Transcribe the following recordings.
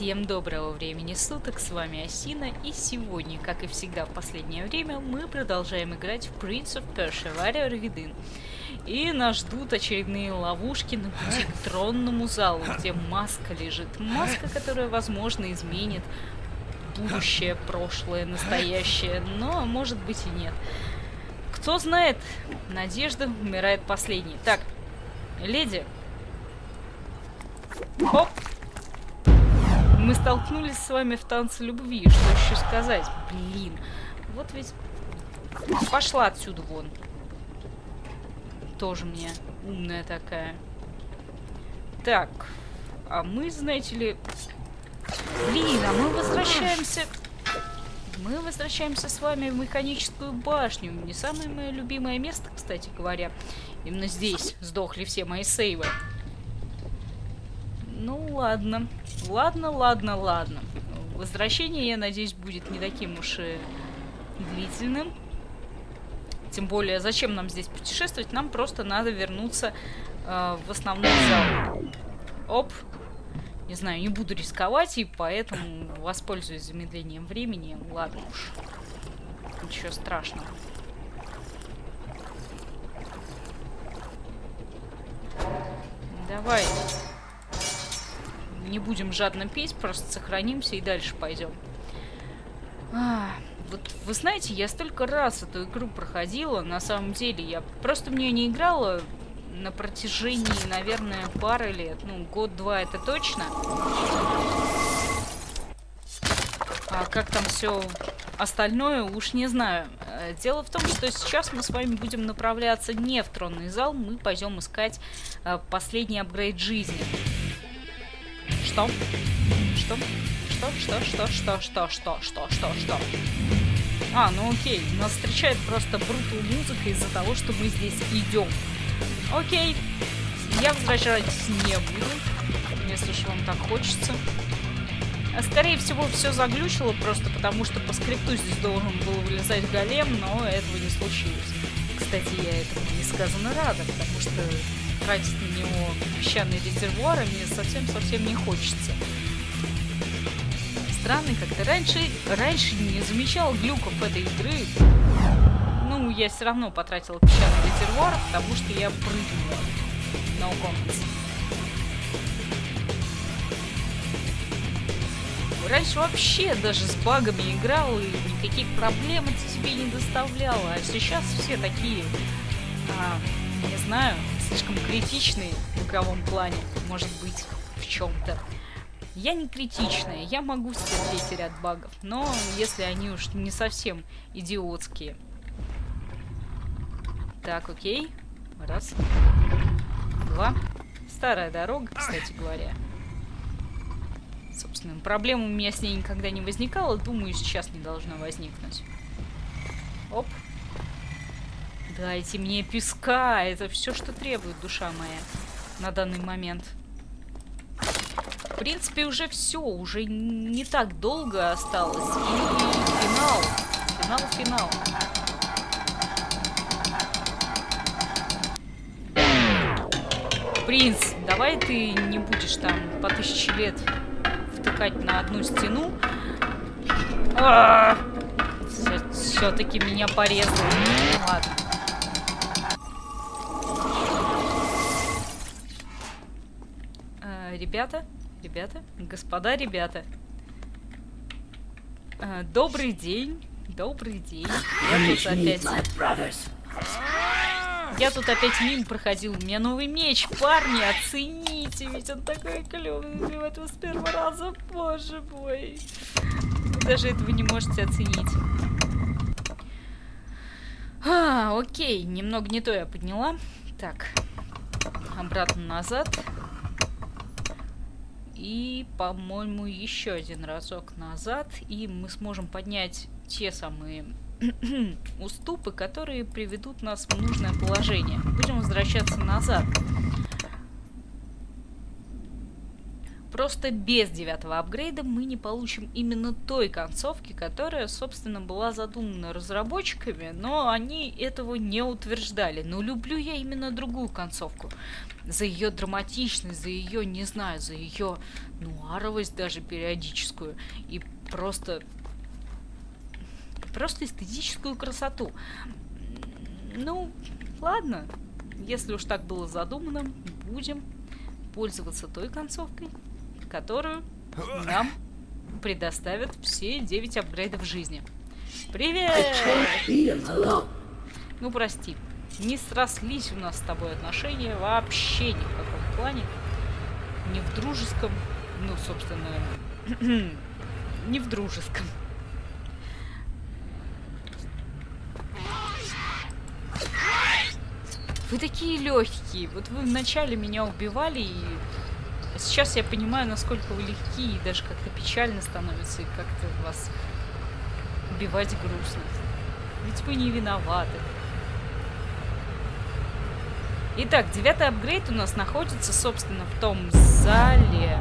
Всем доброго времени суток, с вами Асина, и сегодня, как и всегда в последнее время, мы продолжаем играть в Prince of Persia: Warrior Within. И нас ждут очередные ловушки на пути к тронному залу, где маска лежит. Маска, которая, возможно, изменит будущее, прошлое, настоящее, но может быть и нет. Кто знает, надежда умирает последней. Так, леди. Хоп! Мы столкнулись с вами в танце любви. Что еще сказать? Блин. Вот ведь... Пошла отсюда вон. Тоже мне умная такая. Так. А мы, знаете ли... Блин, а мы возвращаемся... Мы возвращаемся с вами в механическую башню. Не самое мое любимое место, кстати говоря. Именно здесь сдохли все мои сейвы. Ну ладно. Ладно. Возвращение, я надеюсь, будет не таким уж и длительным. Тем более, зачем нам здесь путешествовать? Нам просто надо вернуться в основной зал. Оп. Не знаю, не буду рисковать, и поэтому воспользуюсь замедлением времени. Ладно уж. Ничего страшного. Давай. Не будем жадно петь, просто сохранимся и дальше пойдем. Вот вы знаете, я столько раз эту игру проходила, на самом деле, я просто в нее не играла на протяжении, наверное, пары лет. Ну, год-два это точно. А как там все остальное, уж не знаю. Дело в том, что сейчас мы с вами будем направляться не в тронный зал, мы пойдем искать последний апгрейд жизни. Что? Что? А, ну окей. Нас встречает просто брутал музыка из-за того, что мы здесь идем. Окей. Я возвращаться не буду, если уж вам так хочется. Скорее всего, все заглючило просто потому, что по скрипту здесь должен был вылезать голем, но этого не случилось. Кстати, я этому несказанно рада, потому что тратить на него песчаные резервуары мне совсем не хочется. Странно, как-то раньше не замечал глюков этой игры. Ну, я все равно потратила песчаный резервуар, потому что я прыгнула на комнате. Раньше вообще даже с багами играл и никаких проблем это себе не доставляло. А сейчас все такие, не знаю, слишком критичные в игровом плане, может быть, в чем-то. Я не критичная, я могу стерпеть ряд багов, но если они уж не совсем идиотские. Так, окей. Раз. Два. Старая дорога, кстати говоря. Собственно, проблем у меня с ней никогда не возникало, думаю, сейчас не должно возникнуть. Оп. Дайте мне песка, это все, что требует душа моя на данный момент. В принципе, уже все, уже не так долго осталось. И финал. Принц, давай ты не будешь там по 1000 лет втыкать на одну стену. Все-таки меня порезало. Ладно. Ребята, господа. Добрый день. Я тут опять мимо проходил. У меня новый меч, парни, оцените, ведь он такой клевый. Убивать его с первого раза, боже мой. Вы даже этого не можете оценить. Окей, немного не то я подняла. Так, обратно назад. И, по-моему, еще один разок назад. И мы сможем поднять те самые уступы, которые приведут нас в нужное положение. Будем возвращаться назад. Просто без 9-го апгрейда мы не получим именно той концовки, которая, собственно, была задумана разработчиками, но они этого не утверждали. Но люблю я именно другую концовку. За ее драматичность, за ее, не знаю, за ее нуаровость даже периодическую. И просто эстетическую красоту. Ну, ладно. Если уж так было задумано, будем пользоваться той концовкой, которую нам предоставят все 9 апгрейдов жизни. Привет! Ну, прости. Не срослись у нас с тобой отношения вообще ни в каком плане. Не в дружеском. Ну, собственно, не в дружеском. Вы такие легкие. Вот вы вначале меня убивали, и сейчас я понимаю, насколько вы легкие, и даже как-то печально становится, и как-то вас убивать грустно. Ведь вы не виноваты. Итак, 9-й апгрейд у нас находится, собственно, в том зале.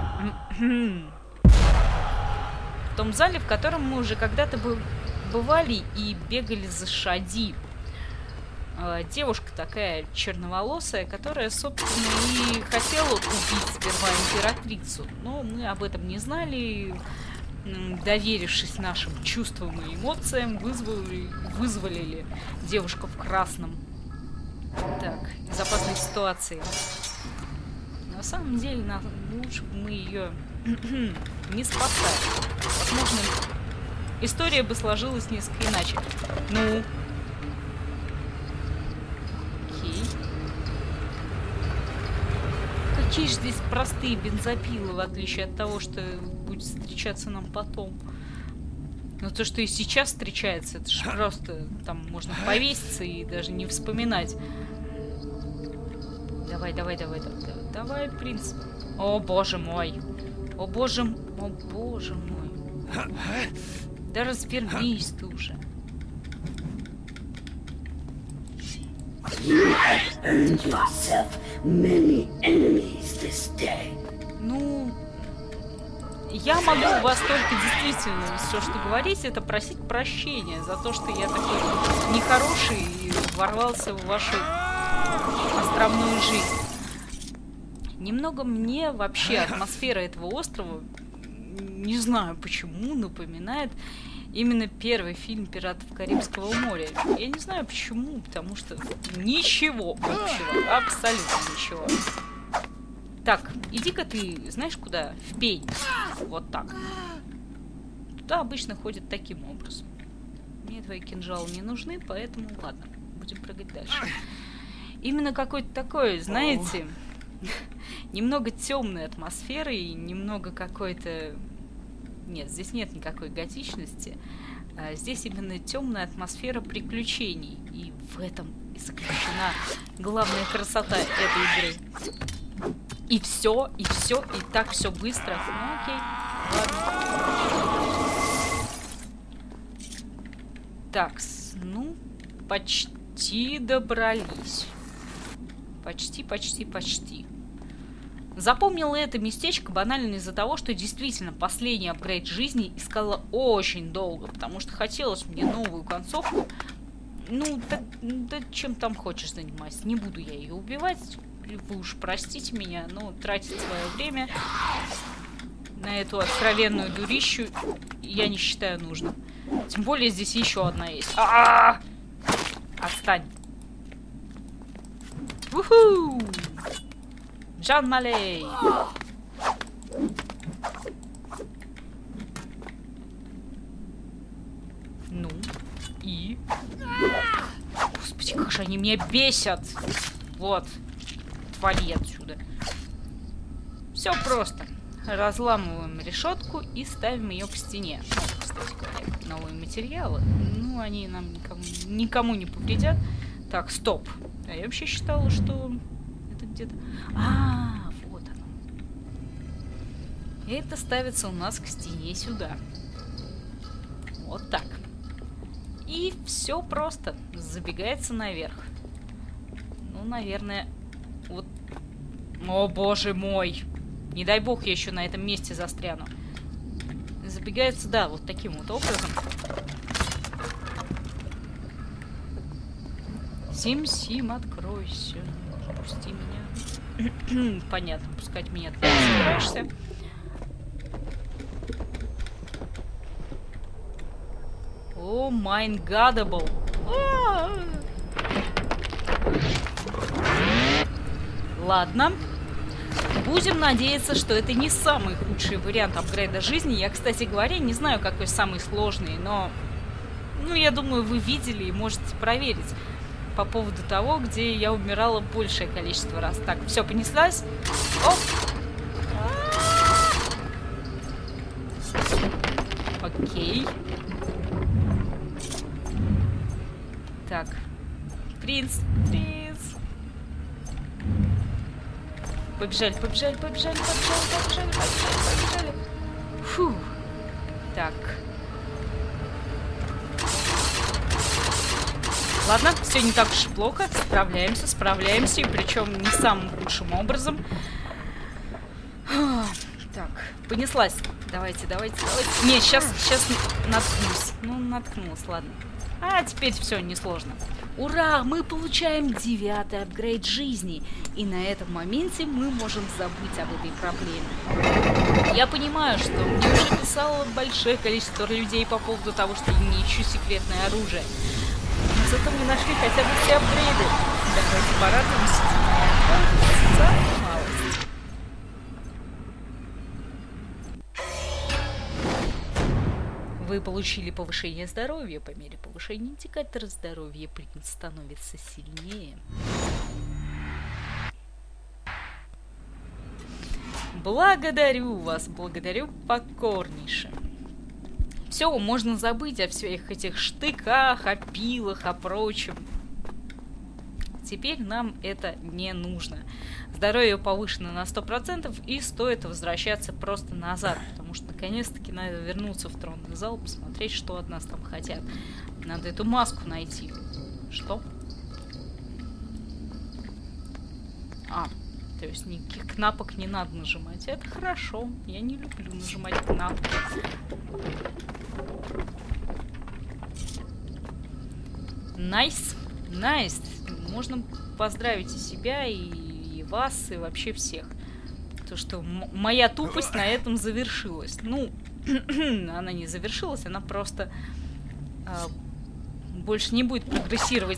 В том зале, в котором мы уже когда-то бывали и бегали за Шади. Девушка такая черноволосая, которая, собственно, и хотела убить сперва императрицу. Но мы об этом не знали. Доверившись нашим чувствам и эмоциям, вызволили девушку в красном. Так, из опасной ситуации. На самом деле, лучше бы мы ее не спасали. Возможно, история бы сложилась несколько иначе. Ну... Какие же здесь простые бензопилы, в отличие от того, что будет встречаться нам потом. Но то, что и сейчас встречается, это же просто... Там можно повеситься и даже не вспоминать. Давай, принц. О, боже мой. О, боже мой. Да развернись ты уже. Ну, я могу вас только действительно все, что говорить, это просить прощения за то, что я такой нехороший и ворвался в вашу островную жизнь. Немного мне вообще атмосфера этого острова, не знаю почему, напоминает именно первый фильм «Пиратов Карибского моря». Я не знаю почему, потому что ничего общего, абсолютно ничего. Так, иди-ка ты, знаешь куда? В пень. Вот так. Туда обычно ходят таким образом. Мне твои кинжалы не нужны, поэтому ладно, будем прыгать дальше. Именно какой-то такой, знаете, немного темной атмосферы и немного какой-то... Нет, здесь нет никакой готичности. Здесь именно темная атмосфера приключений. И в этом и заключена главная красота этой игры. И все, и так все быстро. Ну окей, ладно. Так, ну, почти добрались. Почти. Запомнила это местечко банально из-за того, что действительно последний апгрейд жизни искала очень долго, потому что хотелось мне новую концовку. Ну, да чем там хочешь заниматься. Не буду я ее убивать. Вы уж простите меня, но тратить свое время на эту откровенную дурищу я не считаю нужным. Тем более здесь еще одна есть. Отстань. Уху! Жан Малей! Ну, и... Господи, как же они меня бесят! Вот. Отвали отсюда. Все просто. Разламываем решетку и ставим ее к стене. Кстати говоря, новые материалы. Ну, они нам никому не повредят. Так, стоп. А я вообще считала, что это где-то... Вот оно. И это ставится у нас к стене сюда. Вот так. И все просто. Забегается наверх. Ну, наверное... Вот. О, боже мой! Не дай бог я еще на этом месте застряну. Забегает сюда вот таким вот образом. Сим-Сим, откройся. Пусти меня. Понятно, пускать меня ты не собираешься. О, майн гадабл. Ладно. Будем надеяться, что это не самый худший вариант апгрейда жизни. Я, кстати говоря, не знаю, какой самый сложный, но... Ну, я думаю, вы видели и можете проверить по поводу того, где я умирала большее количество раз. Так, все, понеслась. Оп. Окей. Так. Принц. Побежали. Фу. Так. Ладно, все не так уж и плохо. Справляемся, и причем не самым худшим образом. Так, понеслась. Давайте. Не, сейчас наткнусь. Ну, наткнулась, ладно. А теперь все несложно. Ура! Мы получаем 9-й апгрейд жизни. И на этом моменте мы можем забыть об этой проблеме. Я понимаю, что мне уже писало большое количество людей по поводу того, что я не ищу секретное оружие. Но зато мы нашли хотя бы все апгрейды. Давайте порадуемся. Малость. Вы получили повышение здоровья. По мере повышения индикатора здоровья принц становится сильнее. Благодарю вас, благодарю покорнейше. Все, можно забыть о всех этих штыках, о пилах, о прочем. Теперь нам это не нужно. Здоровье повышено на 100%, и стоит возвращаться просто назад, потому что наконец-таки надо вернуться в тронный зал, посмотреть, что от нас там хотят. Надо эту маску найти. Что? То есть никаких кнопок не надо нажимать. Это хорошо. Я не люблю нажимать кнопки. Найс. Можно поздравить и себя, и вас, и вообще всех. То, что моя тупость на этом завершилась. Ну, она не завершилась, она просто больше не будет прогрессировать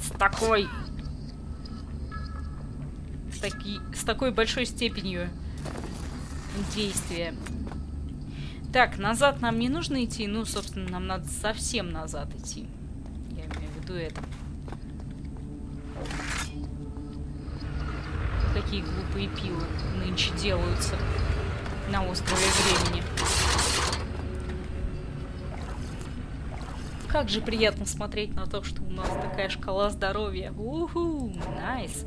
с такой большой степенью действия. Так, назад нам не нужно идти. Ну, собственно, нам надо совсем назад идти. Я имею в виду это. Какие глупые пилы нынче делаются на острове времени. Как же приятно смотреть на то, что у нас такая шкала здоровья. Уху, найс.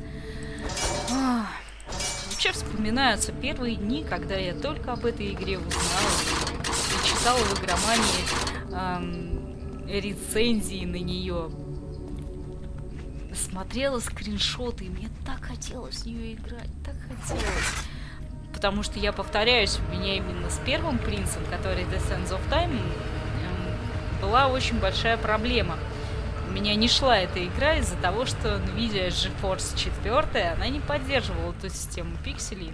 Вообще вспоминаются первые дни, когда я только об этой игре узнала и читала в игромании рецензии на нее. Смотрела скриншоты, и мне так хотелось в нее играть, так хотелось. Потому что, я повторяюсь, у меня именно с первым принцем, который The Sands of Time, была очень большая проблема. У меня не шла эта игра из-за того, что Nvidia GeForce 4, она не поддерживала ту систему пикселей,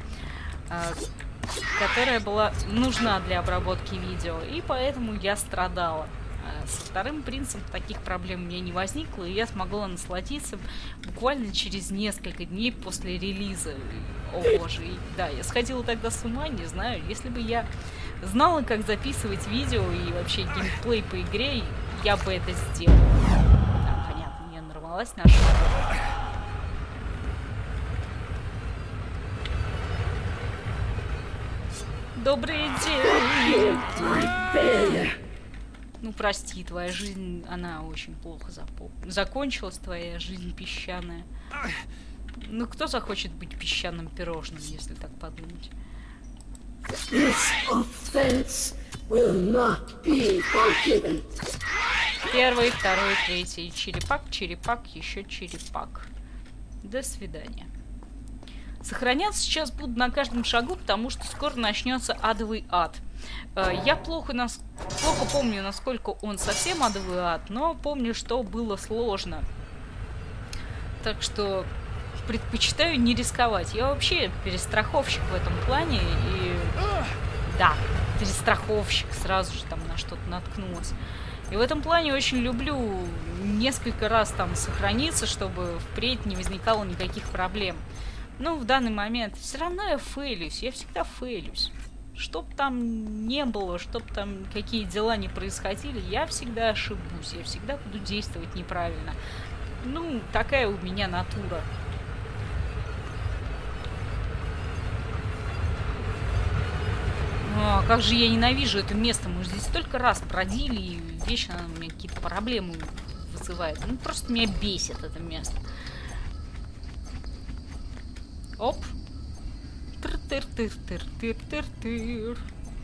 которая была нужна для обработки видео, и поэтому я страдала. Со вторым принцем таких проблем у меня не возникло, и я смогла насладиться буквально через несколько дней после релиза. О боже, и, да, я сходила тогда с ума, не знаю, если бы я знала, как записывать видео и вообще геймплей по игре, я бы это сделала. Да, понятно, я нарвалась на шоу. Добрый день! Ну, прости, твоя жизнь, она очень плохо закончилась, твоя жизнь песчаная. Ну, кто захочет быть песчаным пирожным, если так подумать? Первый, второй, третий. Черепак, еще черепак. До свидания. Сохраняться сейчас буду на каждом шагу, потому что скоро начнется адовый ад. Я плохо помню, насколько он совсем адовый ад, но помню, что было сложно. Так что предпочитаю не рисковать. Я вообще перестраховщик в этом плане. И да, перестраховщик. Сразу же там на что-то наткнулась. И в этом плане очень люблю несколько раз там сохраниться, чтобы впредь не возникало никаких проблем. Ну, в данный момент все равно я фейлюсь. Я всегда фейлюсь. Чтоб там не было, чтоб там какие дела не происходили, я всегда ошибусь. Я всегда буду действовать неправильно. Ну, такая у меня натура. О, как же я ненавижу это место. Мы же здесь столько раз бродили, и вечно оно у меня какие-то проблемы вызывает. Ну, просто меня бесит это место. Оп. Тыр-тыр-тыр-тыр-тыр-тыр-тыр.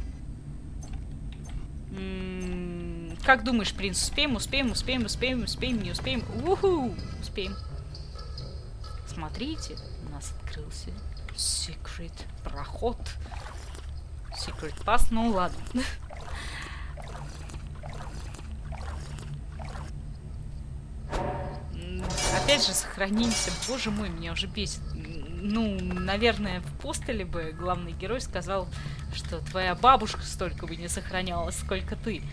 Как думаешь, принц, успеем, не успеем? Уху! Успеем. Смотрите, у нас открылся секрет проход. Секрет пас, ну ладно. Опять же, сохранимся. Боже мой, меня уже бесит. Ну, наверное, в постеле бы главный герой сказал, что твоя бабушка столько бы не сохранялась, сколько ты.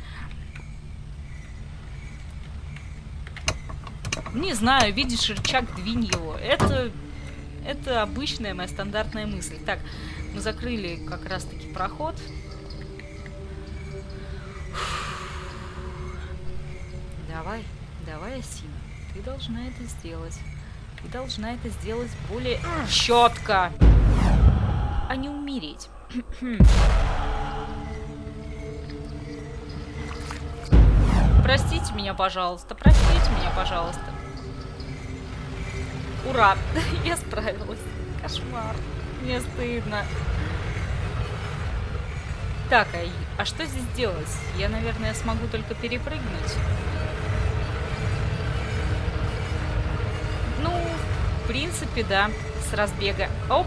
Не знаю, видишь рычаг, двинь его. Это обычная моя стандартная мысль. Так, мы закрыли как раз-таки проход. Давай, Асина, ты должна это сделать. Ты должна это сделать более четко, а не умереть. Простите меня, пожалуйста. Простите меня, пожалуйста. Ура! Я справилась. Кошмар. Мне стыдно. Так, а что здесь делать? Я, наверное, смогу только перепрыгнуть. Ну, в принципе, да. С разбега. Оп!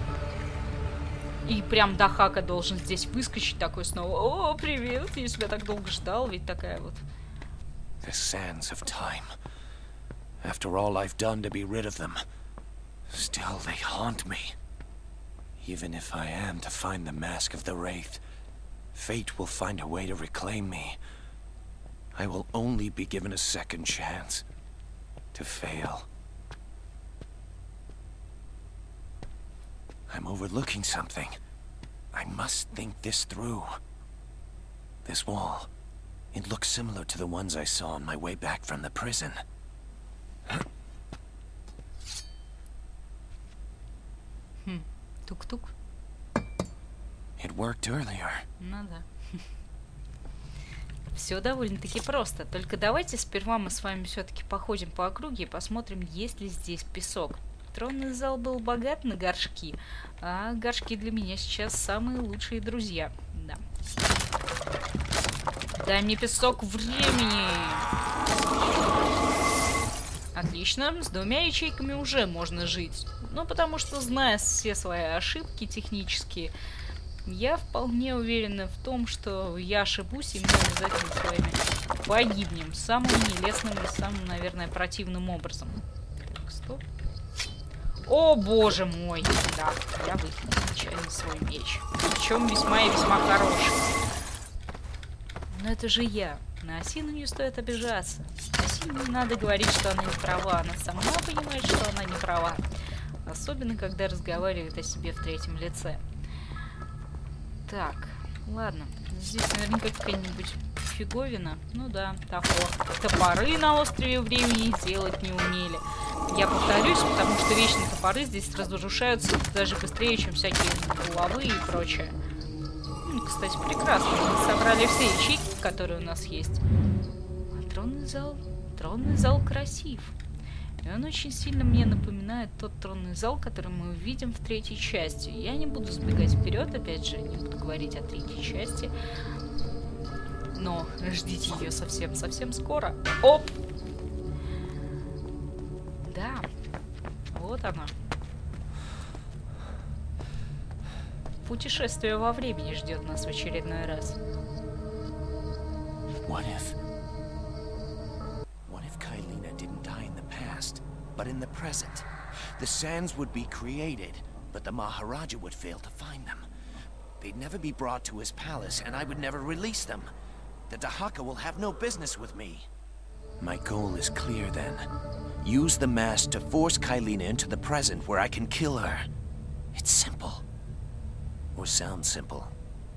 И прям до хака должен здесь выскочить такой снова. О, привет! Я тебя так долго ждал, ведь такая вот. The sands of time. After all I've done to be rid of them, still they haunt me. Even if I am to find the mask of the Wraith, fate will find a way to reclaim me. I will only be given a second chance to fail. I'm overlooking something. I must think this through. This wall. It looks similar to the ones I saw on my way back from the prison. Тук-тук. It worked earlier. Ну да. Все довольно-таки просто. Только давайте сперва мы с вами все-таки походим по округе и посмотрим, есть ли здесь песок. Тронный зал был богат на горшки, а горшки для меня сейчас самые лучшие друзья. Да. Дай мне песок времени. Отлично, с 2 ячейками уже можно жить. Ну, потому что, зная все свои ошибки технические, я вполне уверена в том, что я ошибусь, и мы обязательно с вами погибнем самым нелестным и самым, наверное, противным образом. Так, стоп. О, боже мой! Да, я выкину случайно свой меч. Причем весьма и весьма хороший. Но это же я. На Асину не стоит обижаться. Асине не надо говорить, что она не права. Она сама понимает, что она не права. Особенно, когда разговаривает о себе в третьем лице. Так, ладно. Здесь наверняка какая-нибудь фиговина. Ну да, топоры на острове времени делать не умели. Я повторюсь, потому что вечно топоры здесь разрушаются даже быстрее, чем всякие булавы и прочее. Кстати, прекрасно. Мы собрали все ячейки, которые у нас есть. А тронный зал красив. И он очень сильно мне напоминает тот тронный зал, который мы увидим в 3-й части. Я не буду сбегать вперед, опять же, не буду говорить о 3-й части. Но ждите ее совсем скоро. Оп! Да. Вот она. Путешествие во времени ждет нас в очередной раз. What if Kylina didn't die in the past, but in the present? The sands would be created, but the Maharaja would fail to find them. They'd never be brought to his palace, and I would never release them. The Dahaka will have no business with me. My goal is clear then. Use the mask to force Kylina into the present where I can kill her. It's simple. Or sounds simple.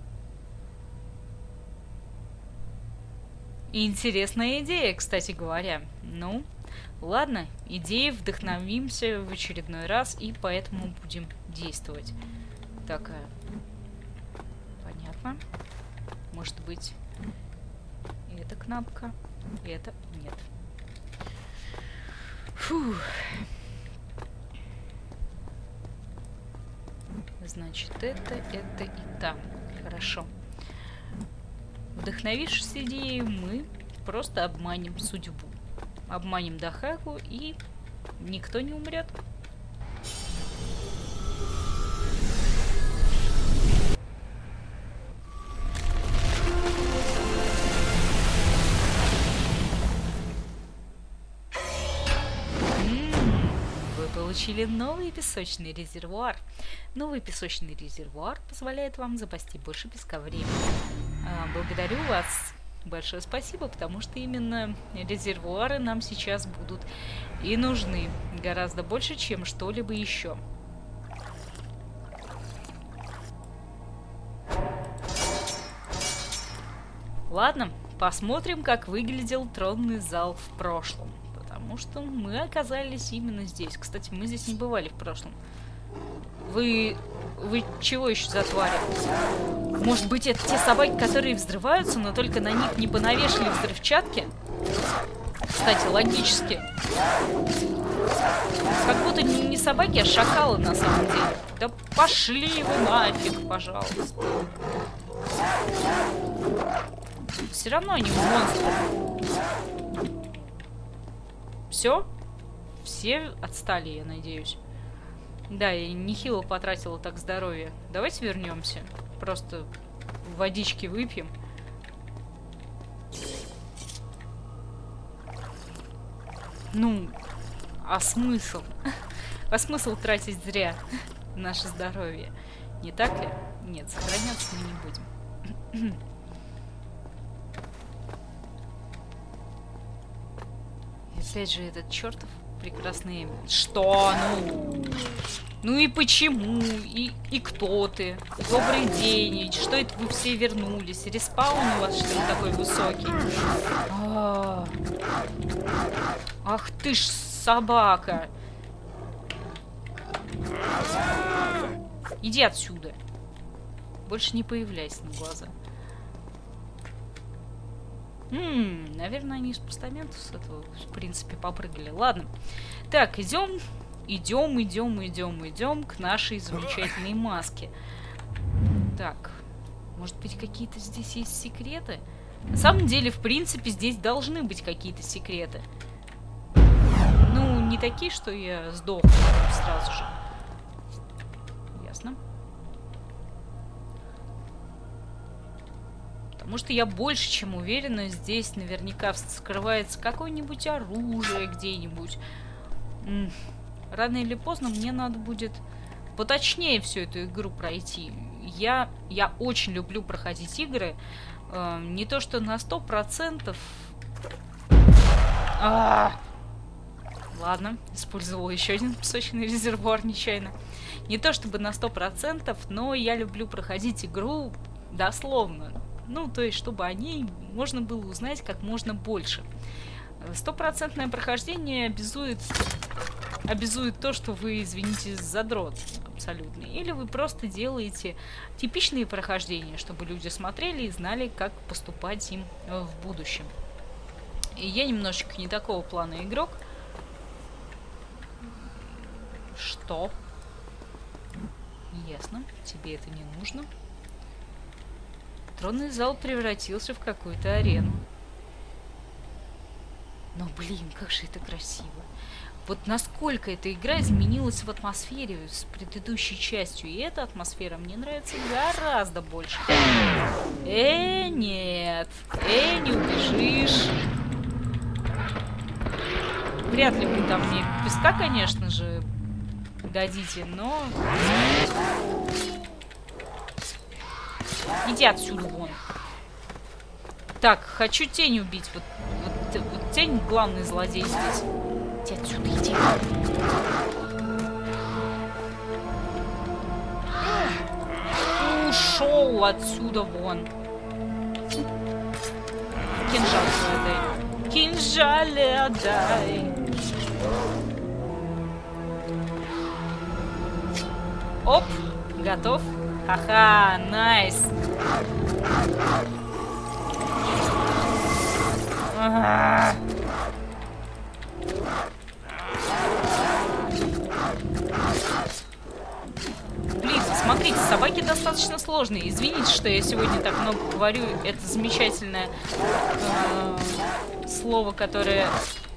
Интересная идея, кстати говоря. Ну, ладно, идеей вдохновимся в очередной раз и поэтому будем действовать. Такая. Понятно. Может быть, эта кнопка, это нет. Фух. Значит, это и там. Хорошо. Вдохновившись идеей, мы просто обманем судьбу. Обманем Дахаку, и никто не умрет. Вы получили новый песочный резервуар. Новый песочный резервуар позволяет вам запасти больше песка времени. Благодарю вас. Большое спасибо, потому что именно резервуары нам сейчас будут и нужны. Гораздо больше, чем что-либо еще. Ладно, посмотрим, как выглядел тронный зал в прошлом. Потому что мы оказались именно здесь. Кстати, мы здесь не бывали в прошлом. Вы чего еще за твари? Может быть, это те собаки, которые взрываются, но только на них не понавешали взрывчатки? Кстати, логически. Как будто не собаки, а шакалы на самом деле. Да пошли вы нафиг, пожалуйста. Все равно они монстры. Все? Все отстали, я надеюсь. Да, я нехило потратила так здоровье. Давайте вернемся. Просто водички выпьем. Ну, а смысл? А смысл тратить зря наше здоровье? Не так ли? Нет, сохраняться мы не будем. И опять же этот чертов прекрасный Эмиль. Что? Ну и почему? И кто ты? Добрый день. Что это вы все вернулись? Респаун у вас, что ли, такой высокий? Ах ты ж собака. Иди отсюда. Больше не появляйся на глаза. Наверное, они из постамента с этого, в принципе, попрыгали. Ладно. Так, идем к нашей замечательной маске. Так, может быть, какие-то здесь есть секреты? На самом деле, в принципе, здесь должны быть какие-то секреты. Ну, не такие, что я сдохну сразу же. Ясно. Потому что я больше чем уверена, здесь наверняка скрывается какое-нибудь оружие где-нибудь. Рано или поздно мне надо будет поточнее всю эту игру пройти. Я очень люблю проходить игры. Не то что на 100%. Ладно, использовала еще один песочный резервуар нечаянно. Не то чтобы на 100%, но я люблю проходить игру дословно. Ну, то есть, чтобы о ней можно было узнать как можно больше. 100% прохождение обязует то, что вы, извините, задрот абсолютный. Или вы просто делаете типичные прохождения, чтобы люди смотрели и знали, как поступать им в будущем. И я немножечко не такого плана игрок. Что? Ясно, тебе это не нужно. Тронный зал превратился в какую-то арену. Но, блин, как же это красиво. Вот насколько эта игра изменилась в атмосфере с предыдущей частью. И эта атмосфера мне нравится гораздо больше. Нет. Не убежишь. Вряд ли вы там мне песка, конечно же, дадите, но... Иди отсюда вон. Так, хочу тень убить. Вот тень главный злодей здесь. Иди отсюда, иди. Ушел отсюда вон. Кинжал отдай. Кинжале отдай. Оп, готов. Ха-ха, найс. Блин, смотрите, собаки достаточно сложные. Извините, что я сегодня так много говорю. Это замечательное слово, которое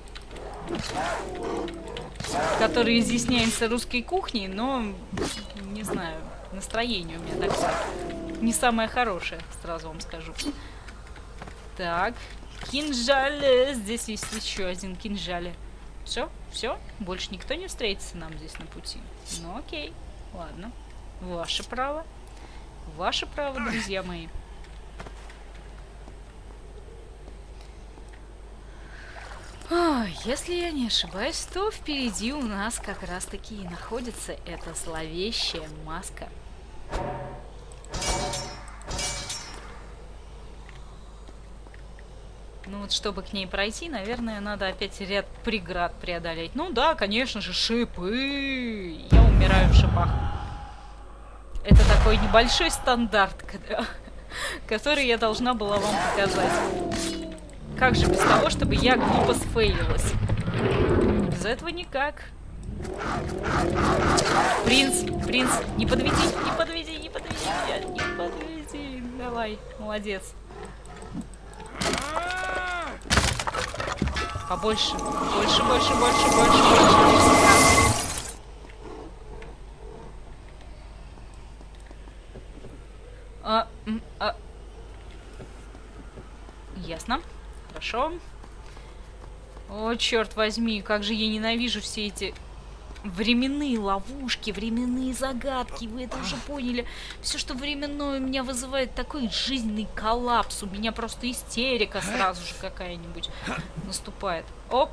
изъясняется русской кухней, но не знаю, настроение у меня такое не самое хорошее, сразу вам скажу. Так, кинжале. Здесь есть еще один кинжале. Все? Больше никто не встретится нам здесь на пути? Ну окей, ладно. Ваше право. Ваше право, друзья мои. Если я не ошибаюсь, то впереди у нас как раз-таки и находится эта зловещая маска. Ну вот, чтобы к ней пройти, наверное, надо опять ряд преград преодолеть. Ну да, конечно же, шипы. Я умираю в шипах. Это такой небольшой стандарт, который я должна была вам показать. Как же без того, чтобы я глупо сфейлилась? Без этого никак. Принц, не подведи меня, не подведи. Давай, молодец. Побольше, больше. Ясно. Хорошо. О, черт возьми, как же я ненавижу все эти временные ловушки, временные загадки. Вы это уже поняли. Все, что временное, у меня вызывает такой жизненный коллапс. У меня просто истерика сразу же какая-нибудь наступает. Оп.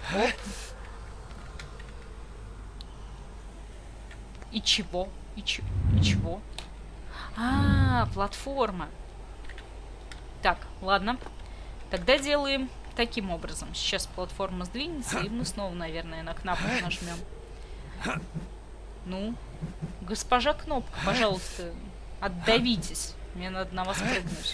И чего? И чего? Платформа. Так, ладно. Тогда делаем таким образом. Сейчас платформа сдвинется, и мы снова, наверное, на кнопку нажмем. Ну, госпожа Кнопка, пожалуйста, отдавитесь. Мне надо на вас прыгнуть.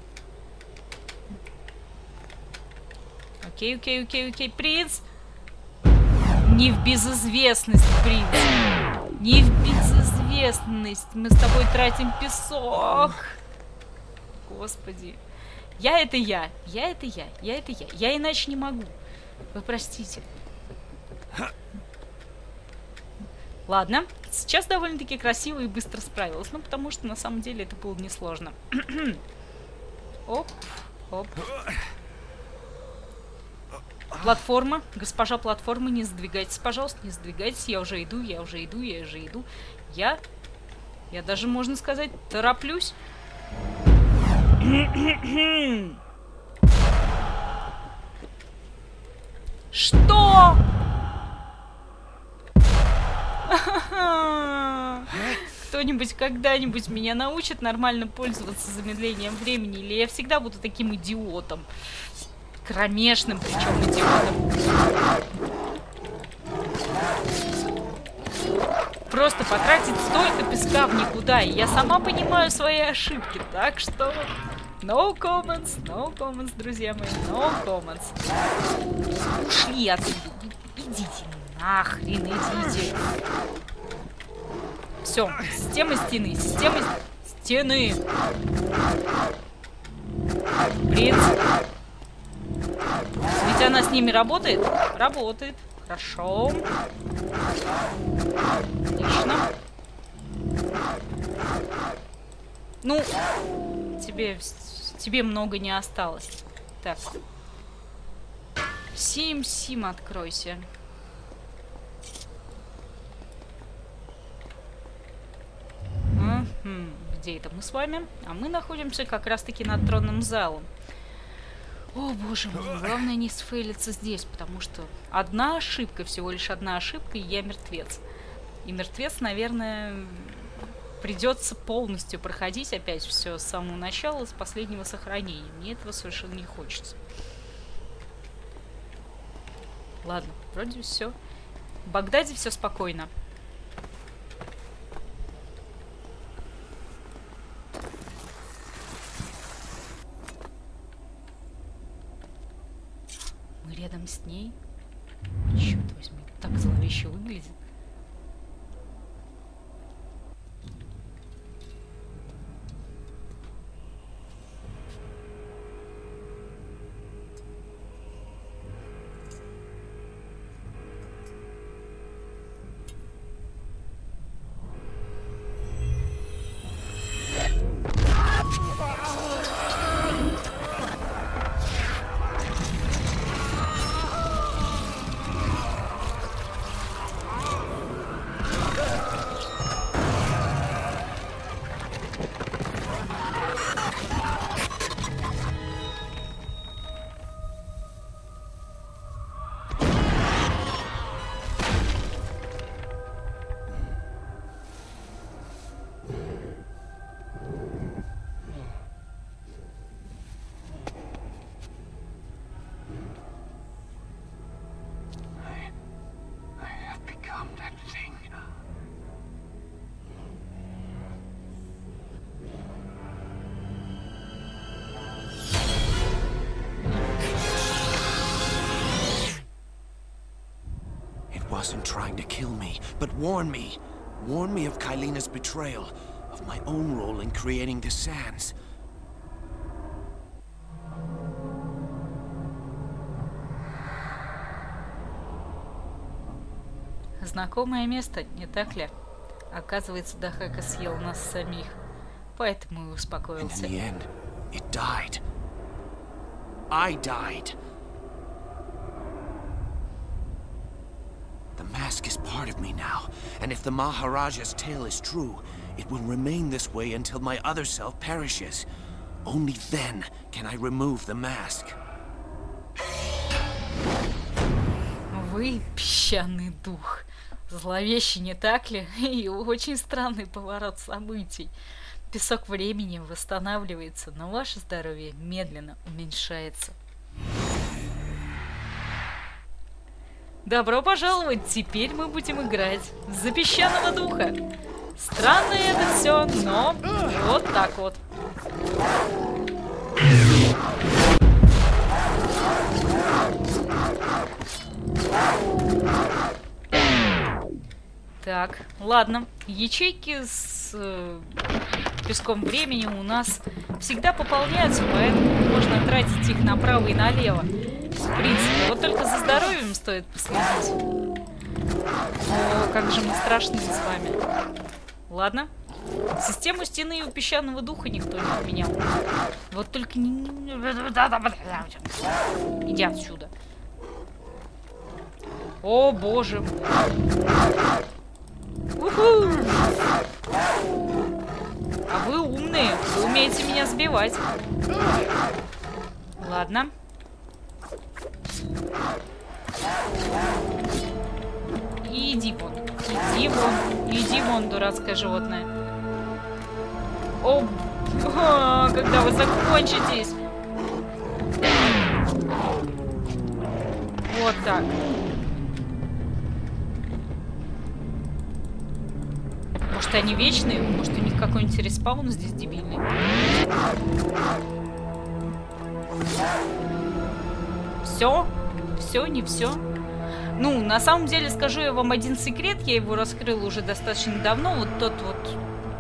Окей, принц. Не в безызвестность, принц. Не в безызвестность. Мы с тобой тратим песок. Господи. Я иначе не могу. Вы простите. Ладно, сейчас довольно-таки красиво и быстро справилась. Ну, потому что на самом деле это было несложно. Оп. Платформа. Госпожа платформа, не сдвигайтесь, пожалуйста, не сдвигайтесь. Я уже иду. Я даже, можно сказать, тороплюсь. Что? Кто-нибудь когда-нибудь меня научит нормально пользоваться замедлением времени, или я всегда буду таким идиотом? Кромешным, причем идиотом. Просто потратить столько песка в никуда, и я сама понимаю свои ошибки, так что... No comments, друзья мои, no comments. Ушли отсюда, идите нахрен, идите. Все, система стены. Принц. Ведь она с ними работает? Работает. Хорошо. Отлично. Ну, тебе много не осталось. Так. Сим, откройся. Где это мы с вами? А мы находимся как раз-таки над тронным залом. О, боже мой, главное не сфейлиться здесь, потому что одна ошибка, всего лишь одна ошибка, и я мертвец. И мертвец, наверное, придется полностью проходить опять все с самого начала, с последнего сохранения. Мне этого совершенно не хочется. Ладно, вроде все. В Багдаде все спокойно. Мы рядом с ней. Черт возьми, так зловеще выглядит. Wasn't trying to kill me, but warn me. Warn me of Kylina's betrayal, of my own role in creating the sands. Знакомое место, не так ли? Оказывается, Дахака съел нас самих, поэтому и успокоился. And in the end, it died. I died. The mask is part of me now, and if the Maharaja's tale is true, it will remain this way until my other self perishes. Only then can I remove the mask. Вы песчаный дух. Зловеще, не так ли? И очень странный поворот событий. Песок времени восстанавливается, но ваше здоровье медленно уменьшается. Добро пожаловать! Теперь мы будем играть за песчаного духа. Странно это все, но вот так вот. Так, ладно. Ячейки с песком времени у нас всегда пополняются, поэтому можно тратить их направо и налево. В принципе, вот только за здоровьем стоит последить. О, как же мы страшные с вами. Ладно. Систему стены у песчаного духа никто не отменял. Вот только не... Иди отсюда. О, боже. Уху! А вы умные. Вы умеете меня сбивать. Ладно. Иди вон. Иди вон. Иди вон, дурацкое животное. О, когда вы закончитесь. Вот так. Может, они вечные? Может, у них какой-нибудь респаун здесь дебильный? Все? Все, не все? Ну, на самом деле, скажу я вам один секрет. Я его раскрыла уже достаточно давно. Вот тот вот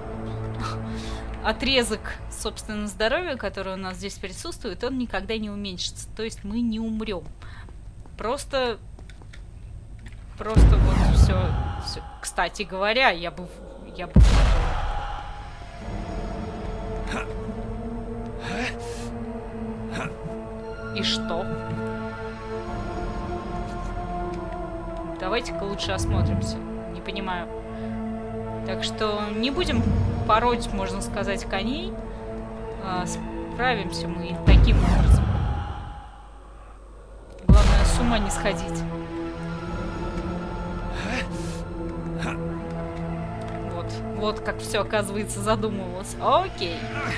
отрезок, собственно, здоровья, который у нас здесь присутствует, он никогда не уменьшится. То есть мы не умрем. Просто просто вот все. Кстати говоря, я бы И что? Давайте-ка лучше осмотримся. Не понимаю. Так что не будем пороть, можно сказать, коней. Справимся мы таким образом. Главное, с ума не сходить. Вот как все, оказывается, задумывалось. Окей.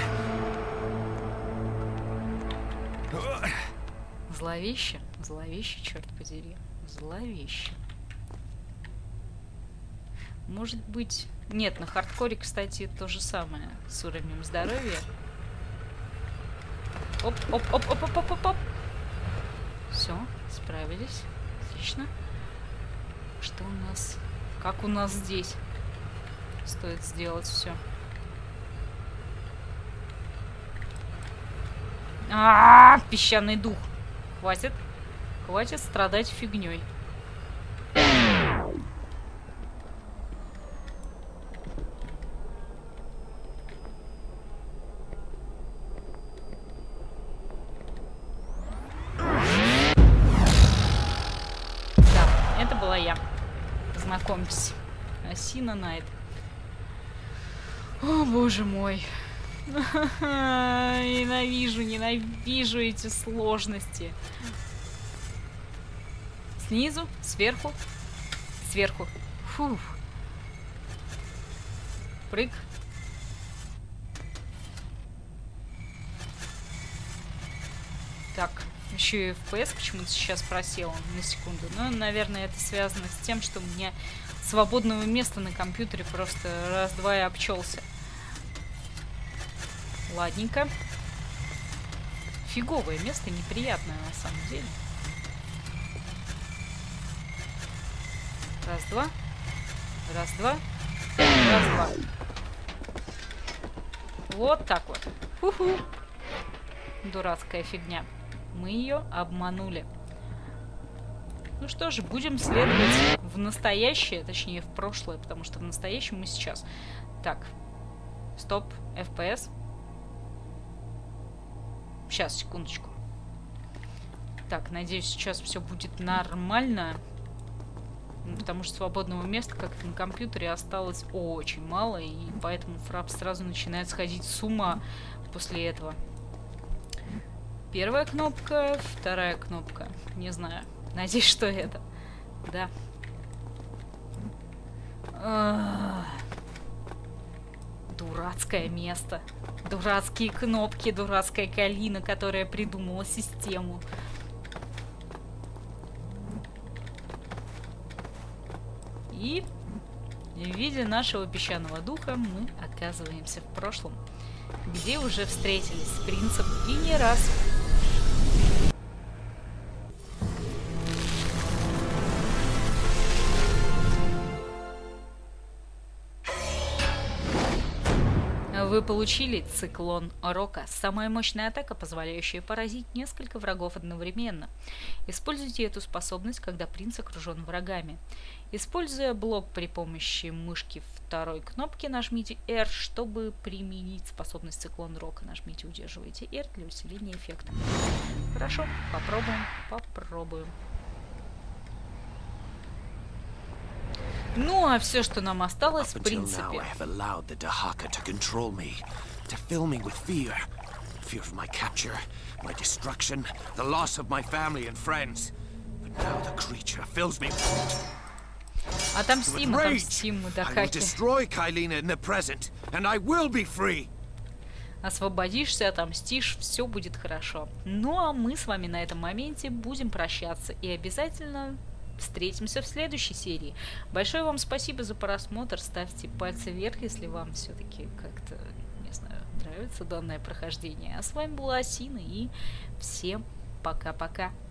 Зловеще. Зловеще, черт подери. Зловеще. Может быть... Нет, на хардкоре, кстати, то же самое. С уровнем здоровья. Оп. Все, справились. Отлично. Что у нас? Как у нас здесь? Стоит сделать все. Песчаный дух. Хватит страдать фигней. Да, это была я. Знакомьтесь. Асина Найт. О, боже мой. Ненавижу эти сложности. Снизу, сверху. Фух. Прыг. Так, еще и FPS почему-то сейчас просел на секунду. Но, наверное, это связано с тем, что у меня свободного места на компьютере просто раз-два и обчелся. Ладненько. Фиговое место, неприятное на самом деле. Раз-два. Раз-два. Раз-два. Вот так вот. Ху-ху. Дурацкая фигня. Мы ее обманули. Ну что же, будем следовать в настоящее, точнее в прошлое, потому что в настоящем мы сейчас. Так. Стоп. FPS. Сейчас, секундочку. Так, надеюсь, сейчас все будет нормально. Потому что свободного места, как на компьютере, осталось очень мало. И поэтому фрап сразу начинает сходить с ума после этого. Первая кнопка, вторая кнопка. Не знаю. Надеюсь, что это. Да. Дурацкое место. Дурацкие кнопки, дурацкая калина, которая придумала систему. И в виде нашего песчаного духа мы оказываемся в прошлом, где уже встретились с принцем и не раз. Вы получили циклон Рока. Самая мощная атака, позволяющая поразить несколько врагов одновременно. Используйте эту способность, когда принц окружен врагами. Используя блок при помощи мышки второй кнопки, нажмите R, чтобы применить способность циклон Рока. Нажмите, удерживайте R для усиления эффекта. Хорошо, попробуем. Ну, а все, что нам осталось, в принципе... Отомстим мы до хаки. Освободишься, отомстишь, все будет хорошо. Ну, а мы с вами на этом моменте будем прощаться и обязательно... встретимся в следующей серии. Большое вам спасибо за просмотр. Ставьте пальцы вверх, если вам все-таки как-то, не знаю, нравится данное прохождение. А с вами была Асина, и всем пока-пока.